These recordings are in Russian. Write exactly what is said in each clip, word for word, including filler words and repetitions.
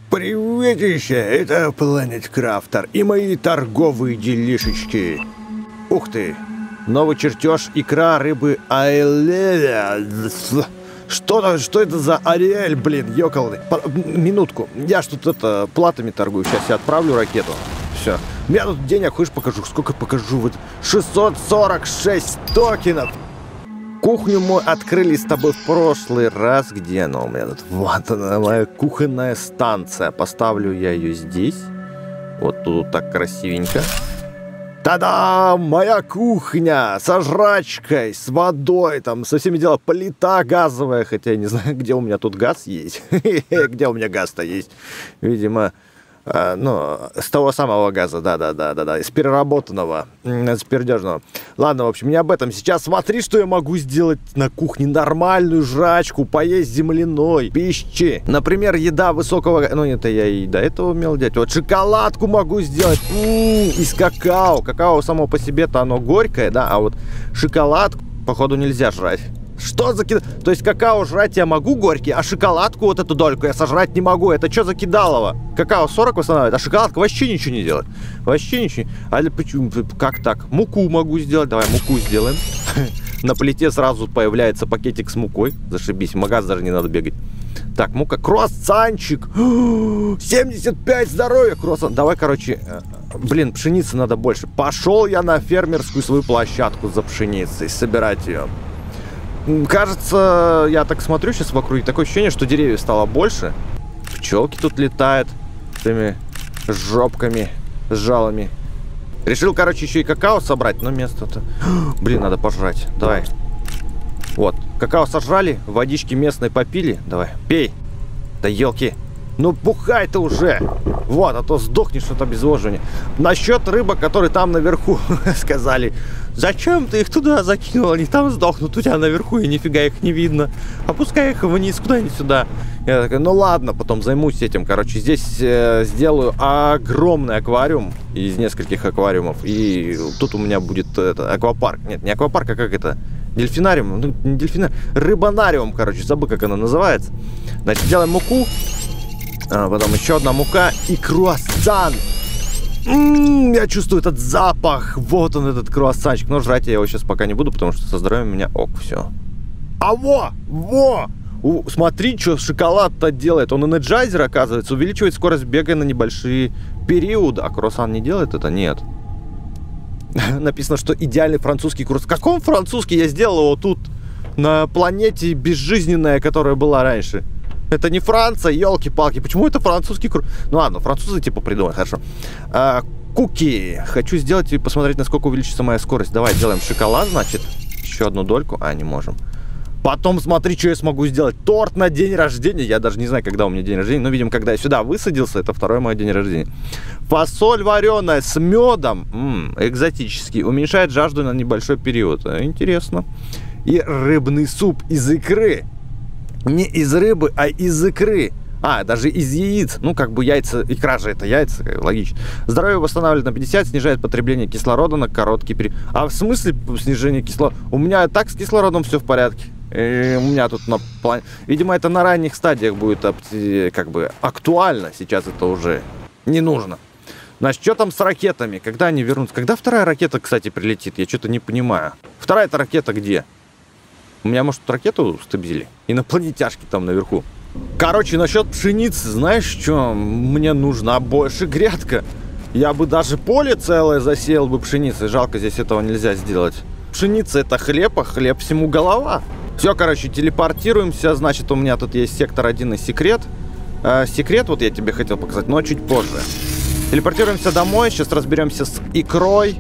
Приветище, это Planet Crafter и мои торговые делишечки. Ух ты, новый чертеж икра рыбы Аэлея. Что, что это за Ариэль, блин, ёкалный? Минутку, я что-то это, платами торгую, сейчас я отправлю ракету. Все, у меня тут денег, хочешь покажу, сколько покажу, вот шестьсот сорок шесть токенов. Кухню мы открыли с тобой в прошлый раз. Где она у меня тут? Вот она, моя кухонная станция. Поставлю я ее здесь. Вот тут так красивенько. Та-дам! Моя кухня со жрачкой, с водой, там, со всеми делами. Плита газовая, хотя я не знаю, где у меня тут газ есть. Где у меня газ-то есть? Видимо... А, ну, с того самого газа, да-да-да-да-да, из переработанного, из передержанного. Ладно, в общем, не об этом. Сейчас смотри, что я могу сделать на кухне. Нормальную жрачку, поесть земляной пищи. Например, еда высокого... Ну, это я и до этого умел делать. Вот шоколадку могу сделать м-м, из какао. Какао само по себе-то оно горькое, да, а вот шоколадку, походу, нельзя жрать. Что за кидалово? То есть какао жрать я могу горький, а шоколадку вот эту дольку я сожрать не могу. Это что за кидалово? Какао сорок восстанавливает, а шоколадка вообще ничего не делает. Вообще ничего. А почему? Как так? Муку могу сделать. Давай муку сделаем. На плите сразу появляется пакетик с мукой. Зашибись, в магаз даже не надо бегать. Так, мука. Круассанчик. семьдесят пять здоровья. Круассан. Давай, короче... Блин, пшеницы надо больше. Пошел я на фермерскую свою площадку за пшеницей. Собирать ее. Кажется, я так смотрю сейчас вокруг, такое ощущение, что деревьев стало больше. Пчелки тут летают с этими жопками, с жалами. Решил, короче, еще и какао собрать, но место-то... Блин, надо пожрать. Давай. Вот, какао сожрали, водички местной попили. Давай, пей. Да елки. Ну бухай ты уже. Вот, а то сдохнешь от обезвоживания. Насчет рыбок, которые там наверху сказали. Зачем ты их туда закинул? Они там сдохнут у тебя наверху, и нифига их не видно. Опускай их вниз, куда-нибудь сюда. Я такой, ну ладно, потом займусь этим. Короче, здесь э, сделаю огромный аквариум из нескольких аквариумов. И тут у меня будет это, аквапарк. Нет, не аквапарк, а как это? Дельфинариум. Ну, не дельфинариум. Рыбанариум, короче, забыл, как она называется. Значит, делаем муку. А потом еще одна мука и круассан. М-м, я чувствую этот запах. Вот он, этот круассанчик. Но жрать я его сейчас пока не буду, потому что со здоровьем у меня ок, все. А во! Во! У, смотри, что шоколад-то делает. Он энерджайзер, оказывается, увеличивает скорость бега на небольшие периоды. А круассан не делает это? Нет. Написано, что идеальный французский круассан. Каком французский? Я сделал его тут, на планете безжизненная, которая была раньше. Это не Франция, елки-палки. Почему это французский круг? Ну ладно, французы типа придумают, хорошо. А, куки. Хочу сделать и посмотреть, насколько увеличится моя скорость. Давай делаем шоколад, значит. Еще одну дольку. А, не можем. Потом смотри, что я смогу сделать. Торт на день рождения. Я даже не знаю, когда у меня день рождения. Но, видимо, когда я сюда высадился, это второй мой день рождения. Фасоль вареная с медом. М-м, экзотический. Уменьшает жажду на небольшой период. Интересно. И рыбный суп из икры. Не из рыбы, а из икры. А, даже из яиц. Ну, как бы яйца, икра же это яйца, логично. Здоровье восстанавливает на пятьдесят, снижает потребление кислорода на короткий период. А в смысле снижение кислорода? У меня так с кислородом все в порядке. И у меня тут на плане... Видимо, это на ранних стадиях будет как бы актуально. Сейчас это уже не нужно. Значит, что там с ракетами? Когда они вернутся? Когда вторая ракета, кстати, прилетит? Я что-то не понимаю. Вторая-то ракета где? У меня, может, ракету стабили? Инопланетяшки там наверху. Короче, насчет пшеницы, знаешь, что? Мне нужна больше грядка. Я бы даже поле целое засеял бы пшеницей. Жалко, здесь этого нельзя сделать. Пшеница — это хлеб, а хлеб всему голова. Все, короче, телепортируемся. Значит, у меня тут есть сектор один и секрет. Э, секрет вот я тебе хотел показать, но чуть позже. Телепортируемся домой. Сейчас разберемся с икрой.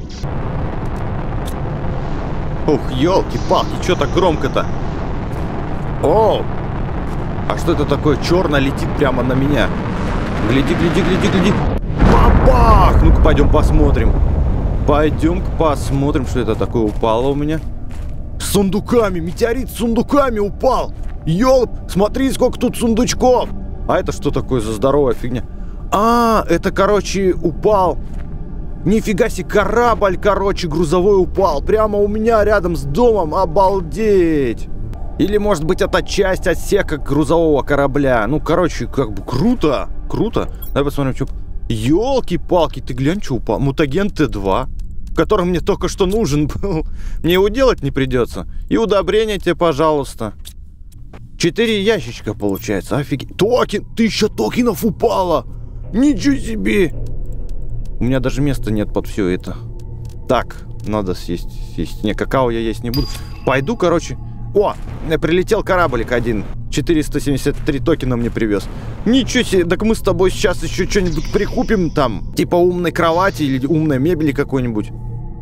Ух, елки-палки, что так громко-то? О! А что это такое? Черное летит прямо на меня. Гляди, гляди, гляди, гляди. Бабах! Ну-ка, пойдем посмотрим. Пойдем-ка посмотрим, что это такое упало у меня. С сундуками! Метеорит с сундуками упал! Ёлп! Смотри, сколько тут сундучков! А это что такое за здоровая фигня? А, это, короче, упал... Нифига себе, корабль, короче, грузовой упал. Прямо у меня рядом с домом. Обалдеть. Или, может быть, это часть отсека грузового корабля. Ну, короче, как бы круто. круто. Давай посмотрим, что... Ёлки-палки, ты глянь, что упал. Мутаген Т два, который мне только что нужен был. Мне его делать не придется. И удобрения тебе, пожалуйста. Четыре ящичка получается. Офигеть. Токен! Тысяча токенов упала! Ничего себе! У меня даже места нет под все это. Так, надо съесть. съесть. Не, какао я есть не буду. Пойду, короче. О, прилетел кораблик один. четыреста семьдесят три токена мне привез. Ничего себе, так мы с тобой сейчас еще что-нибудь прикупим там. Типа умной кровати или умной мебели какой-нибудь.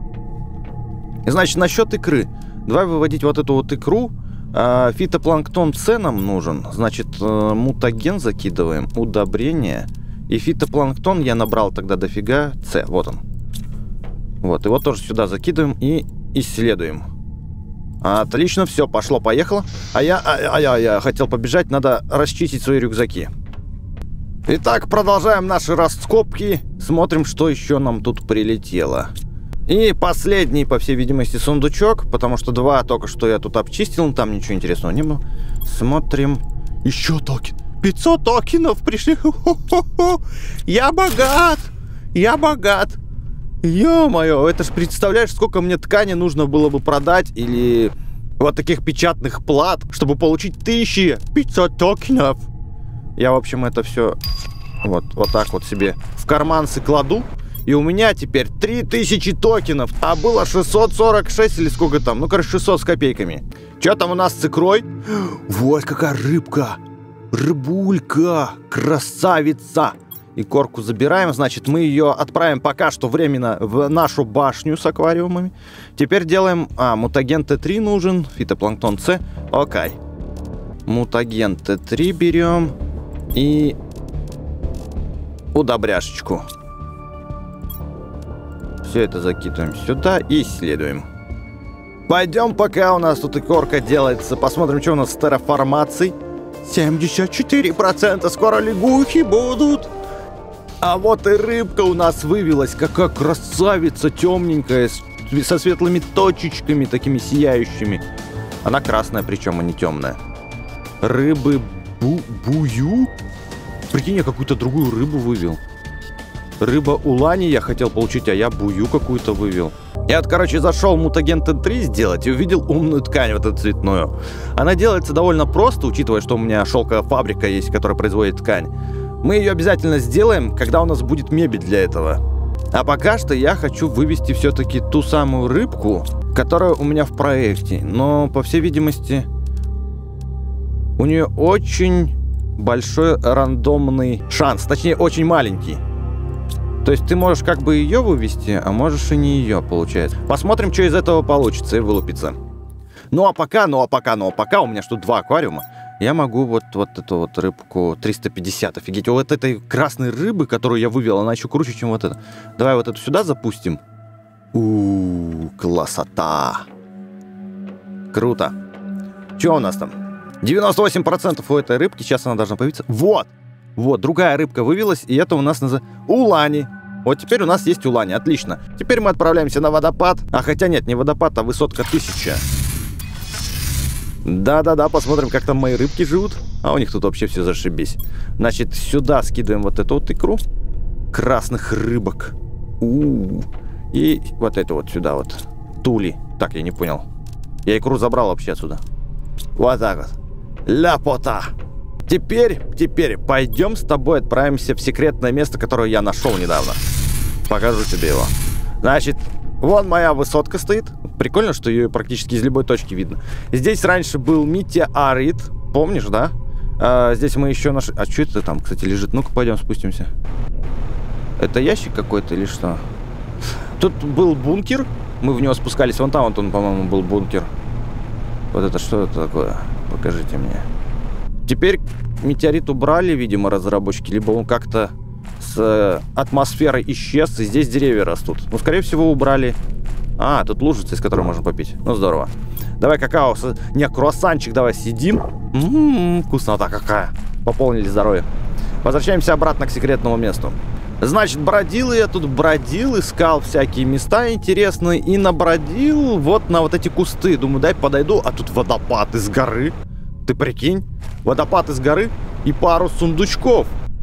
Значит, насчет икры. Давай выводить вот эту вот икру. А, фитопланктон С нам нужен. Значит, мутаген закидываем. Удобрение. И фитопланктон я набрал тогда дофига. С, вот он. Вот, его тоже сюда закидываем и исследуем. Отлично, все, пошло-поехало. А я, а, а я, я хотел побежать, надо расчистить свои рюкзаки. Итак, продолжаем наши раскопки. Смотрим, что еще нам тут прилетело. И последний, по всей видимости, сундучок, потому что два только что я тут обчистил, там ничего интересного не было. Смотрим. Еще токен. пятьсот токенов пришли. Хо-хо-хо. Я богат. Я богат. Ё-моё, это ж представляешь, сколько мне ткани нужно было бы продать или вот таких печатных плат, чтобы получить тысячи пятьсот токенов. Я, в общем, это все вот, вот так вот себе в карманцы кладу. И у меня теперь три тысячи токенов, а было шестьсот сорок шесть или сколько там, ну, короче, шестьсот с копейками. Что там у нас с икрой? Вот какая рыбка, рыбулька, красавица. И корку забираем, значит, мы ее отправим пока что временно в нашу башню с аквариумами. Теперь делаем... А, мутаген Т три нужен, фитопланктон С. Окей. Мутаген Т три берем и удобряшечку. Все это закидываем сюда и исследуем. Пойдем, пока у нас тут и корка делается. Посмотрим, что у нас с терраформацией. семьдесят четыре процента скоро лягухи будут. А вот и рыбка у нас вывелась. Какая красавица, темненькая, со светлыми точечками, такими сияющими. Она красная, причем, а не темная. Рыбы бу бую? Прикинь, я какую-то другую рыбу вывел. Рыба улани я хотел получить, а я бую какую-то вывел. Я вот, короче, зашел мутаген Т три сделать и увидел умную ткань, вот эту цветную. Она делается довольно просто, учитывая, что у меня шелковая фабрика есть, которая производит ткань. Мы ее обязательно сделаем, когда у нас будет мебель для этого. А пока что я хочу вывести все-таки ту самую рыбку, которая у меня в проекте. Но, по всей видимости, у нее очень большой рандомный шанс. Точнее, очень маленький. То есть ты можешь как бы ее вывести, а можешь и не ее, получается. Посмотрим, что из этого получится и вылупится. Ну а пока, ну а пока, ну а пока у меня что, два аквариума. Я могу вот, вот эту вот рыбку триста пятьдесят. Офигеть, вот этой красной рыбы, которую я вывел, она еще круче, чем вот эта. Давай вот эту сюда запустим. У-у-у, красота. Круто. Что у нас там? девяносто восемь процентов у этой рыбки. Сейчас она должна появиться. Вот. Вот, другая рыбка вывелась, и это у нас называется улани. Вот теперь у нас есть улани. Отлично. Теперь мы отправляемся на водопад. А хотя нет, не водопад, а высотка тысяча. Да-да-да, посмотрим, как там мои рыбки живут. А у них тут вообще все зашибись. Значит, сюда скидываем вот эту вот икру красных рыбок. У-у-у. И вот эту вот сюда вот. Тули. Так, я не понял. Я икру забрал вообще отсюда. Вот так вот. Ляпота. Теперь, теперь пойдем с тобой отправимся в секретное место, которое я нашел недавно. Покажу тебе его. Значит, вон моя высотка стоит. Прикольно, что ее практически из любой точки видно. Здесь раньше был метеорит. Помнишь, да? А, здесь мы еще нашли... А что это там, кстати, лежит? Ну-ка, пойдем спустимся. Это ящик какой-то или что? Тут был бункер. Мы в него спускались. Вон там вот он, по-моему, был бункер. Вот это что это такое? Покажите мне. Теперь метеорит убрали, видимо, разработчики. Либо он как-то с атмосферой исчез. И здесь деревья растут. Ну, скорее всего, убрали... А, тут лужица, из которой можно попить. Ну, здорово. Давай какао. Не, круассанчик давай съедим. М-м-м, вкуснота какая. Пополнили здоровье. Возвращаемся обратно к секретному месту. Значит, бродил я тут, бродил, искал всякие места интересные. И набродил вот на вот эти кусты. Думаю, дай подойду, а тут водопад из горы. Ты прикинь? Водопад из горы и пару сундучков.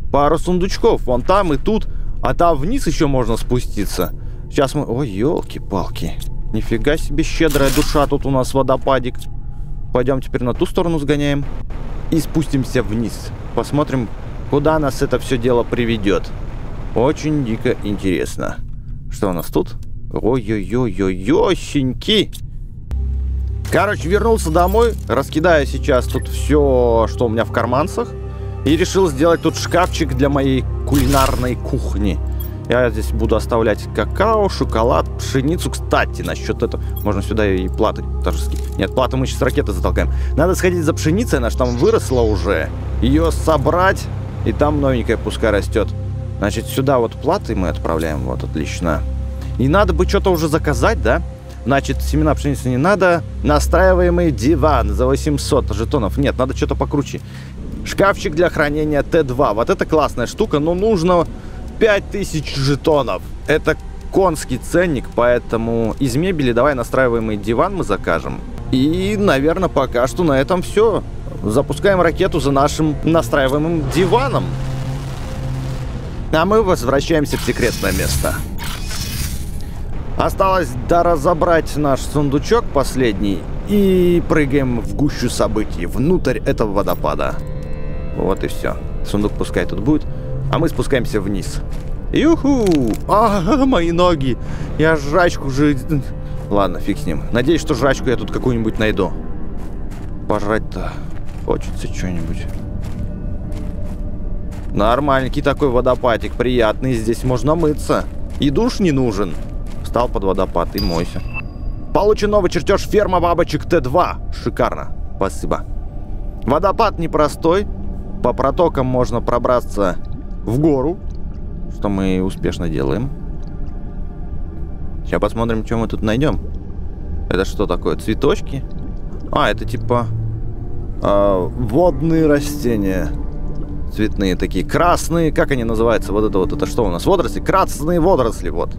пару сундучков. Вон там и тут. А там вниз еще можно спуститься. Сейчас мы... Ой, елки-палки. Нифига себе щедрая душа. Тут у нас водопадик. Пойдем теперь на ту сторону сгоняем. И спустимся вниз. Посмотрим, куда нас это все дело приведет. Очень дико интересно. Что у нас тут? Ой-ой-ой-ой-ой-щеньки. Короче, вернулся домой. Раскидаю сейчас тут все, что у меня в карманцах. И решил сделать тут шкафчик для моей кулинарной кухни. Я здесь буду оставлять какао, шоколад, пшеницу. Кстати, насчет этого... Можно сюда и платы тоже скинуть. Нет, платы мы сейчас ракеты затолкаем. Надо сходить за пшеницей, она же там выросла уже. Ее собрать, и там новенькая пускай растет. Значит, сюда вот платы мы отправляем. Вот, отлично. И надо бы что-то уже заказать, да? Значит, семена пшеницы не надо. Настраиваемый диван за восемьсот жетонов. Нет, надо что-то покруче. Шкафчик для хранения Т два. Вот это классная штука, но нужно пять тысяч жетонов. Это конский ценник, поэтому из мебели давай настраиваемый диван мы закажем. И, наверное, пока что на этом все. Запускаем ракету за нашим настраиваемым диваном. А мы возвращаемся в секретное место. Осталось доразобрать наш сундучок последний. И прыгаем в гущу событий, внутрь этого водопада. Вот и все. Сундук пускай тут будет. А мы спускаемся вниз. Юху! А, мои ноги! Я жрачку же... Ладно, фиг с ним. Надеюсь, что жрачку я тут какую-нибудь найду. Пожрать-то хочется что-нибудь. Нормальненький такой водопадик, приятный. Здесь можно мыться. И душ не нужен. Встал под водопад и мойся. Получен новый чертеж ферма бабочек Т два. Шикарно. Спасибо. Водопад непростой. По протокам можно пробраться в гору. Что мы успешно делаем. Сейчас посмотрим, что мы тут найдем. Это что такое? Цветочки? А, это типа э, водные растения. Цветные такие. Красные. Как они называются? Вот это вот. Это что у нас? Водоросли? Красные водоросли. Вот.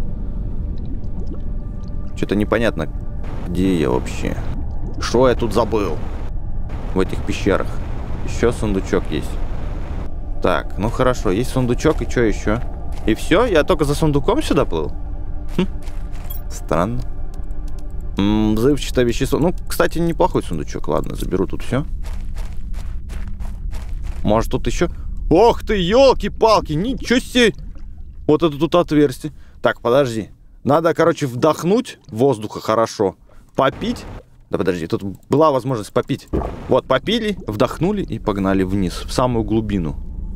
Что-то непонятно, где я вообще. Что я тут забыл? В этих пещерах. Еще сундучок есть. Так, ну хорошо. Есть сундучок, и что еще? И все? Я только за сундуком сюда плыл? Хм. Странно. М-м, взрывчатое вещество. Ну, кстати, неплохой сундучок. Ладно, заберу тут все. Может, тут еще... Ох ты, елки-палки! Ничего себе! Вот это тут отверстие. Так, подожди. Надо, короче, вдохнуть воздуха хорошо. Попить. Да подожди, тут была возможность попить. Вот, попили, вдохнули и погнали вниз, в самую глубину.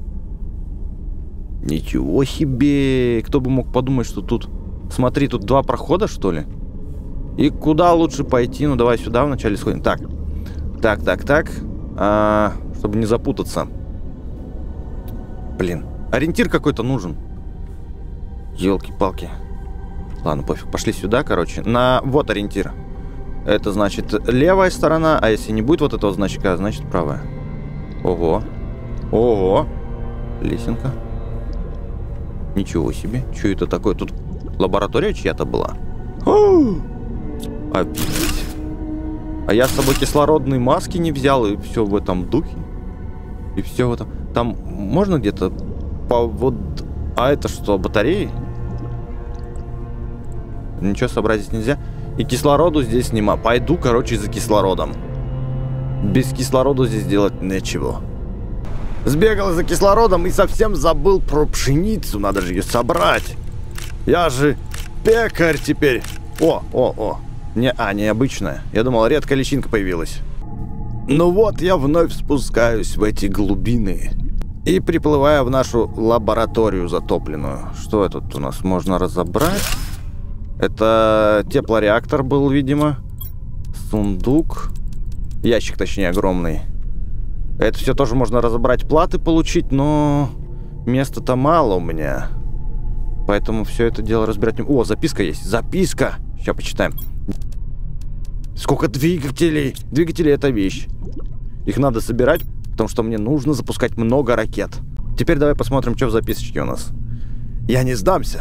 Ничего себе! Кто бы мог подумать, что тут... Смотри, тут два прохода, что ли? И куда лучше пойти? Ну, давай сюда вначале сходим. Так, так, так, так. А, чтобы не запутаться. Блин, ориентир какой-то нужен. Елки-палки. Ладно, пофиг, пошли сюда, короче. На... Вот ориентир. Это значит левая сторона, а если не будет вот этого значка, значит правая. Ого. Ого. Лесенка. Ничего себе. Что это такое? Тут лаборатория чья-то была? Обидеть. А я с собой кислородные маски не взял, и все в этом духе. И все в этом... Там можно где-то по вот... А это что, батареи? Ничего собрать здесь нельзя. И кислороду здесь нема. Пойду, короче, за кислородом. Без кислорода здесь делать нечего. Сбегал за кислородом и совсем забыл про пшеницу. Надо же ее собрать. Я же пекарь теперь. О, о, о. Не, а, необычная. Я думал, редкая личинка появилась. Ну вот, я вновь спускаюсь в эти глубины. И приплываю в нашу лабораторию затопленную. Что это тут у нас можно разобрать? Это теплореактор был, видимо. Сундук. Ящик, точнее, огромный. Это все тоже можно разобрать, платы получить, но места-то мало у меня. Поэтому все это дело разбирать не... О, записка есть. Записка. Сейчас почитаем. Сколько двигателей. Двигатели — это вещь. Их надо собирать, потому что мне нужно запускать много ракет. Теперь давай посмотрим, что в записочке у нас. Я не сдамся.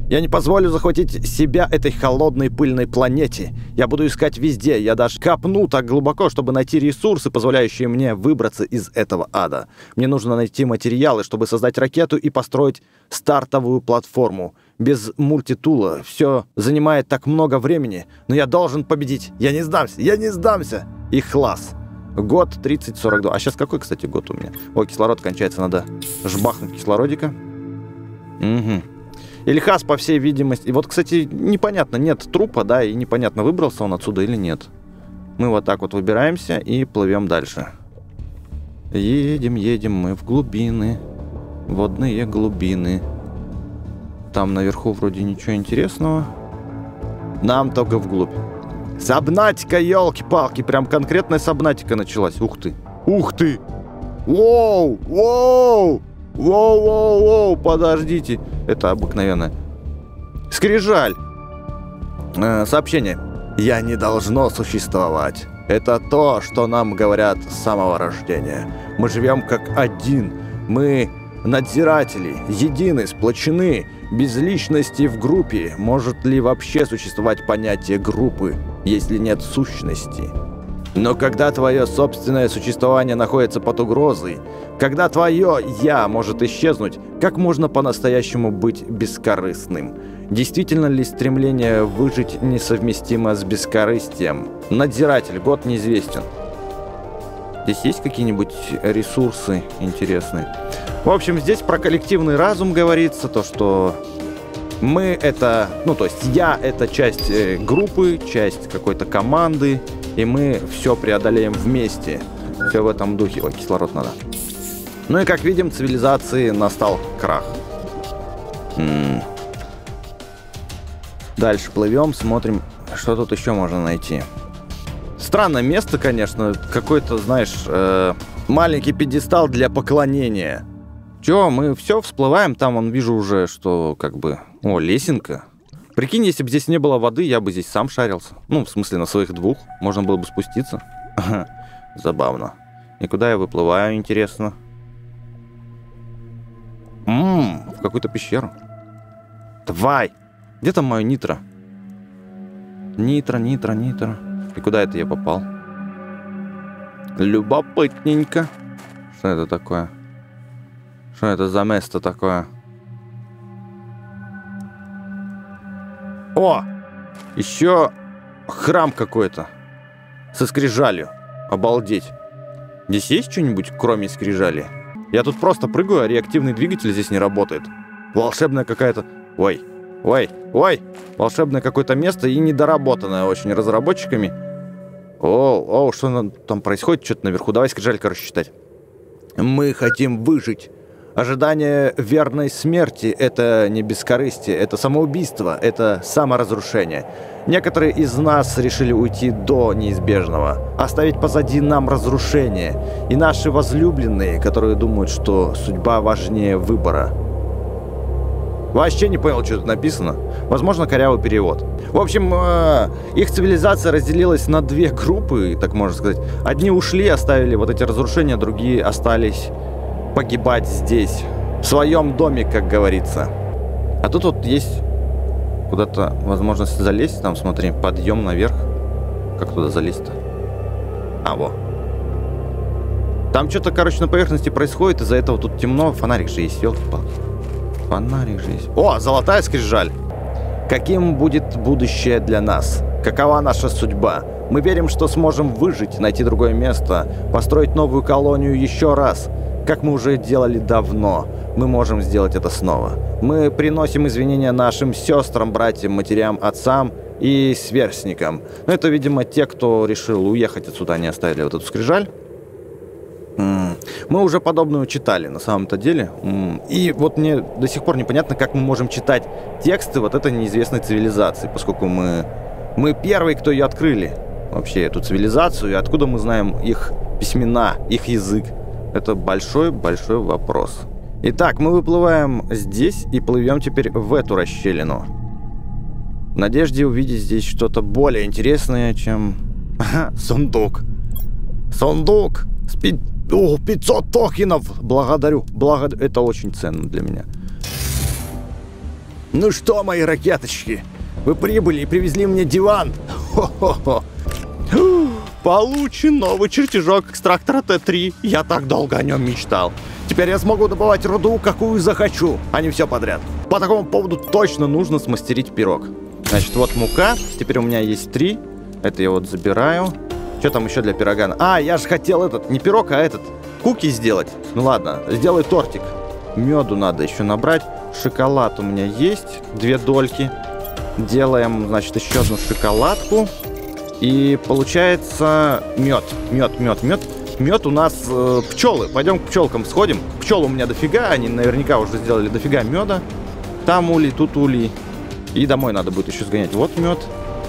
Я не позволю захватить себя этой холодной пыльной планете. Я буду искать везде. Я даже копну так глубоко, чтобы найти ресурсы, позволяющие мне выбраться из этого ада. Мне нужно найти материалы, чтобы создать ракету и построить стартовую платформу. Без мультитула все занимает так много времени, но я должен победить. Я не сдамся, я не сдамся. Ихлас. Год тридцать сорок два. А сейчас какой, кстати, год у меня? О, кислород кончается, надо жбахнуть кислородика. Угу. Ильхас, по всей видимости... И вот, кстати, непонятно, нет трупа, да, и непонятно, выбрался он отсюда или нет. Мы вот так вот выбираемся и плывем дальше. Едем, едем мы в глубины. Водные глубины. Там наверху вроде ничего интересного. Нам только вглубь. Сабнатика, елки-палки, прям конкретная сабнатика началась. Ух ты. Ух ты. Воу, воу. Воу-воу-воу, подождите. Это обыкновенное. Скрижаль. Э, сообщение. Я не должно существовать. Это то, что нам говорят с самого рождения. Мы живем как один. Мы надзиратели, едины, сплочены, без личности в группе. Может ли вообще существовать понятие группы, если нет сущности? Но когда твое собственное существование находится под угрозой, когда твое «я» может исчезнуть, как можно по-настоящему быть бескорыстным? Действительно ли стремление выжить несовместимо с бескорыстием? Надзиратель, год неизвестен. Здесь есть какие-нибудь ресурсы интересные? В общем, здесь про коллективный разум говорится, то, что мы это, ну, то есть я это часть э, группы, часть какой-то команды, и мы все преодолеем вместе. Все в этом духе. Ой, кислород надо. Ну и как видим, цивилизации настал крах. М-м. Дальше плывем, смотрим, что тут еще можно найти. Странное место, конечно. Какой-то, знаешь, э, маленький пьедестал для поклонения. Че, мы все всплываем, там, он вижу уже, что как бы... О, лесенка. Прикинь, если бы здесь не было воды, я бы здесь сам шарился. Ну, в смысле, на своих двух. Можно было бы спуститься. Забавно. И куда я выплываю, интересно? Ммм, в какую-то пещеру. Давай! Где там мое нитро? Нитро, нитро, нитро. И куда это я попал? Любопытненько. Что это такое? Что это за место такое? О! Еще храм какой-то. Со скрижалью. Обалдеть. Здесь есть что-нибудь, кроме скрижали? Я тут просто прыгаю, а реактивный двигатель здесь не работает. Волшебная какая-то... Ой, ой, ой! Волшебное какое-то место и недоработанное очень разработчиками. О, о, что там происходит? Что-то наверху. Давай скрижаль, короче, считать. Мы хотим выжить. Ожидание верной смерти – это не бескорыстие, это самоубийство, это саморазрушение. Некоторые из нас решили уйти до неизбежного, оставить позади нам разрушение. И наши возлюбленные, которые думают, что судьба важнее выбора. Вообще не понял, что тут написано. Возможно, корявый перевод. В общем, э, их цивилизация разделилась на две группы, так можно сказать. Одни ушли, оставили вот эти разрушения, другие остались... погибать здесь, в своем доме, как говорится. А тут вот есть куда-то возможность залезть. Там, смотри, подъем наверх. Как туда залезть-то? А, во. Там что-то, короче, на поверхности происходит. Из-за этого тут темно. Фонарик же есть, елки-палки. Фонарик же есть. О, золотая скрижаль. Каким будет будущее для нас? Какова наша судьба? Мы верим, что сможем выжить, найти другое место, построить новую колонию еще раз. Как мы уже делали давно, мы можем сделать это снова. Мы приносим извинения нашим сестрам, братьям, матерям, отцам и сверстникам. Но это, видимо, те, кто решил уехать отсюда, они оставили вот эту скрижаль. Мы уже подобную читали, на самом-то деле. И вот мне до сих пор непонятно, как мы можем читать тексты вот этой неизвестной цивилизации, поскольку мы, мы первые, кто ее открыли, вообще, эту цивилизацию, и откуда мы знаем их письмена, их язык. Это большой-большой вопрос. Итак, мы выплываем здесь и плывем теперь в эту расщелину. В надежде увидеть здесь что-то более интересное, чем... Сундук. Сундук. Спи... О, пятьсот токенов. Благодарю. Благодарю. Это очень ценно для меня. Ну что, мои ракеточки, вы прибыли и привезли мне диван. Хо-хо-хо. Получен новый чертежок экстрактора Т три. Я так долго о нем мечтал. Теперь я смогу добывать руду, какую захочу, а не все подряд. По такому поводу точно нужно смастерить пирог. Значит, вот мука. Теперь у меня есть три. Это я вот забираю. Что там еще для пирога? А, я же хотел этот, не пирог, а этот, куки сделать. Ну ладно, сделай тортик. Меду надо еще набрать. Шоколад у меня есть. Две дольки. Делаем, значит, еще одну шоколадку. И получается мед. Мед, мед, мед. Мед у нас э, пчелы. Пойдем к пчелкам сходим. Пчел у меня дофига. Они наверняка уже сделали дофига меда. Там улей, тут улей. И домой надо будет еще сгонять. Вот мед.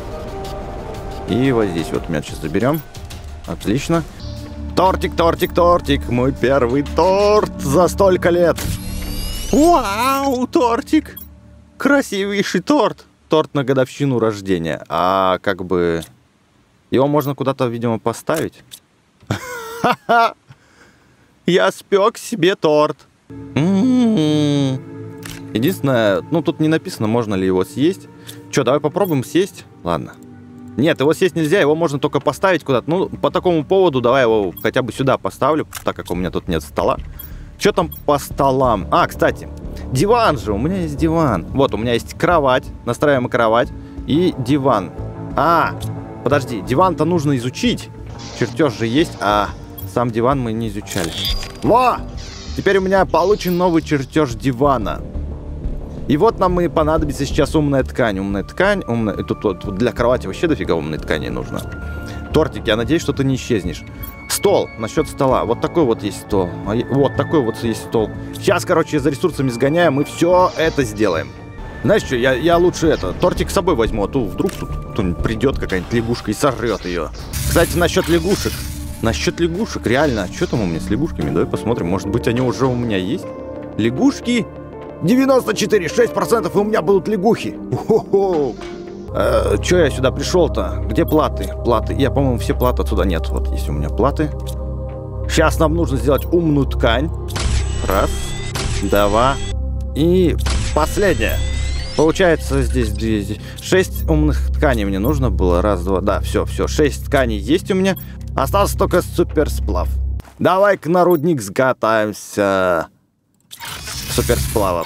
И вот здесь вот мед сейчас заберем. Отлично. Тортик, тортик, тортик. Мой первый торт за столько лет. Вау, тортик. Красивейший торт. Торт на годовщину рождения. А как бы... Его можно куда-то, видимо, поставить. Ха-ха! Я спек себе торт. М-м-м. Единственное, ну тут не написано, можно ли его съесть. Че, давай попробуем съесть? Ладно. Нет, его съесть нельзя, его можно только поставить куда-то. Ну, по такому поводу давай его хотя бы сюда поставлю, так как у меня тут нет стола. Что там по столам? А, кстати, диван же, у меня есть диван. Вот, у меня есть кровать, настраиваем кровать и диван. А, подожди, диван-то нужно изучить. Чертеж же есть, а сам диван мы не изучали. Во! Теперь у меня получен новый чертеж дивана. И вот нам и понадобится сейчас умная ткань. Умная ткань, умная... Тут, тут, тут для кровати вообще дофига умной ткани нужно. Тортик, я надеюсь, что ты не исчезнешь. Стол, насчет стола. Вот такой вот есть стол. Вот такой вот есть стол. Сейчас, короче, за ресурсами сгоняем, мы все это сделаем. Знаешь что, я, я лучше это, тортик с собой возьму, а то вдруг тут кто-нибудь придет, какая-нибудь лягушка и сожрет ее. Кстати, насчет лягушек. Насчет лягушек, реально, что там у меня с лягушками? Давай посмотрим, может быть, они уже у меня есть? Лягушки? девяносто четыре, шесть процентов, и у меня будут лягухи. Хо-хо. Э, Че я сюда пришел-то? Где платы? Платы. Я, по-моему, все платы отсюда нет. Вот есть у меня платы. Сейчас нам нужно сделать умную ткань. Раз, два и последняя. Получается здесь две, шесть умных тканей мне нужно было. Раз, два, да, все, все. Шесть тканей есть у меня. Остался только суперсплав. Давай-ка на рудник сготовимся. Суперсплавов.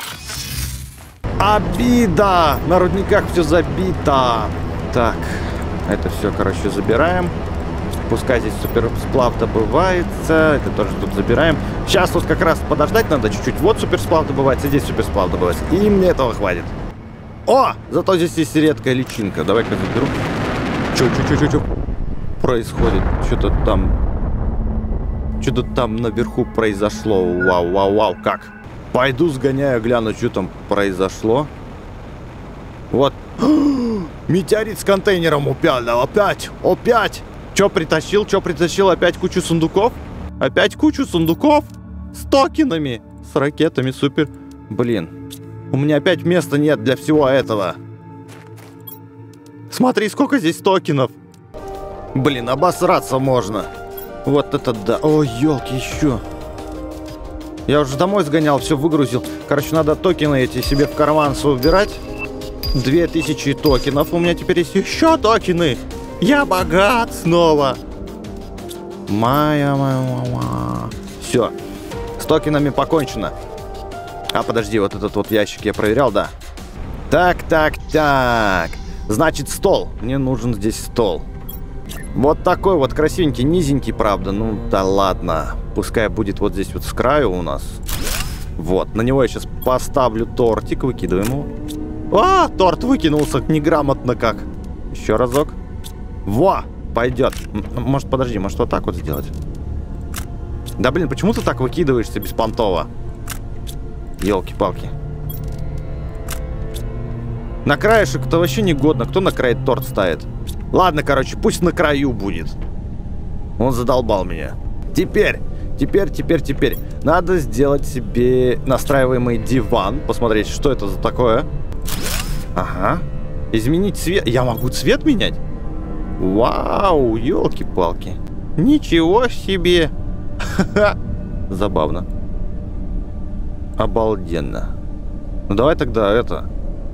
Обида! На рудниках все забито. Так, это все, короче, забираем. Пускай здесь суперсплав добывается. Это тоже тут забираем. Сейчас тут как раз подождать надо чуть-чуть. Вот суперсплав добывается, здесь суперсплав добывается. И мне этого хватит. О! Зато здесь есть редкая личинка. Давай-ка заберу. Чё, чё, чё, чё, чё происходит? Что-то там... Что-то там наверху произошло. Вау, вау, вау, как? Пойду сгоняю, гляну, что там произошло. Вот. Метеорит с контейнером упал. Опять, опять. Че притащил, че притащил? Опять кучу сундуков? Опять кучу сундуков? С токенами, с ракетами, супер. Блин, у меня опять места нет для всего этого. Смотри, сколько здесь токенов. Блин, обосраться можно. Вот это да. Ой, елки, еще. Я уже домой сгонял, все выгрузил. Короче, надо токены эти себе в карман убирать. Две тысячи токенов. У меня теперь есть еще токены. Я богат снова. Моя, моя, моя. Все. С токенами покончено. А, подожди, вот этот вот ящик я проверял, да. Так, так, так. Значит, стол. Мне нужен здесь стол. Вот такой вот красивенький, низенький, правда. Ну, да ладно. Пускай будет вот здесь вот с краю у нас. Вот, на него я сейчас поставлю тортик, выкидываем его. А, торт выкинулся неграмотно как. Еще разок. Во, пойдет. Может, подожди, может вот так вот сделать. Да блин, почему ты так выкидываешься беспонтово? Елки-палки. На краешек-то вообще негодно. Кто на край торт ставит? Ладно, короче, пусть на краю будет. Он задолбал меня. Теперь, теперь, теперь, теперь. Надо сделать себе настраиваемый диван. Посмотреть, что это за такое. Ага. Изменить цвет. Я могу цвет менять? Вау, елки-палки. Ничего себе. Забавно. Обалденно. Ну давай тогда это.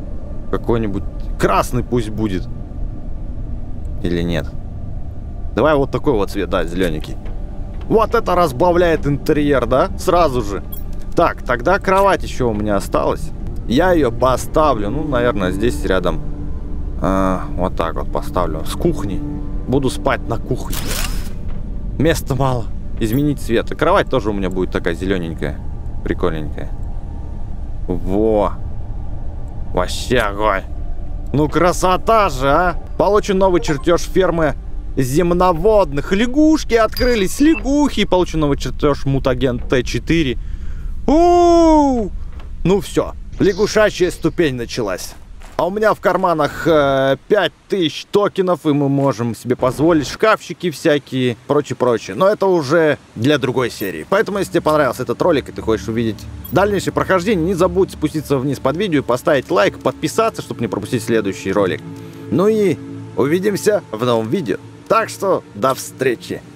Какой-нибудь красный пусть будет. Или нет? Давай вот такой вот цвет, да, зелененький. Вот это разбавляет интерьер, да? Сразу же. Так, тогда кровать еще у меня осталась. Я ее поставлю, ну, наверное, здесь рядом. А, вот так вот поставлю. С кухней. Буду спать на кухне. Места мало. Изменить цвет. И кровать тоже у меня будет такая зелененькая. Прикольненькая. Во. Вообще огонь. Ну, красота же, а! Получен новый чертеж фермы земноводных. Лягушки открылись. Лягухи. Получен новый чертеж мутаген Т четыре. У-у-у! Ну все. Лягушачья ступень началась. А у меня в карманах э, пять тысяч токенов, и мы можем себе позволить шкафчики всякие, прочее-прочее. Но это уже для другой серии. Поэтому, если тебе понравился этот ролик, и ты хочешь увидеть дальнейшее прохождение, не забудь спуститься вниз под видео, поставить лайк, подписаться, чтобы не пропустить следующий ролик. Ну и увидимся в новом видео. Так что до встречи.